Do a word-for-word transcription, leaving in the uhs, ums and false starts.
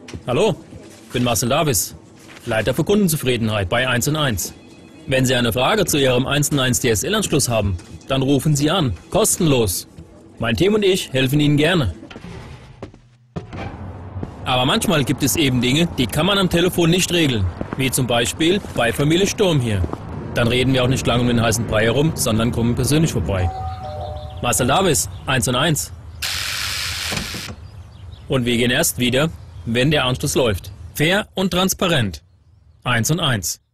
Hallo, ich bin Marcel Davis, Leiter für Kundenzufriedenheit bei eins und eins. Wenn Sie eine Frage zu Ihrem eins und eins D S L-Anschluss haben, dann rufen Sie an, kostenlos. Mein Team und ich helfen Ihnen gerne. Aber manchmal gibt es eben Dinge, die kann man am Telefon nicht regeln, wie zum Beispiel bei Familie Sturm hier. Dann reden wir auch nicht lange um den heißen Brei herum, sondern kommen persönlich vorbei. Marcel Davis, eins und eins. Und wir gehen erst wieder, wenn der Anschluss läuft. Fair und transparent. eins und eins.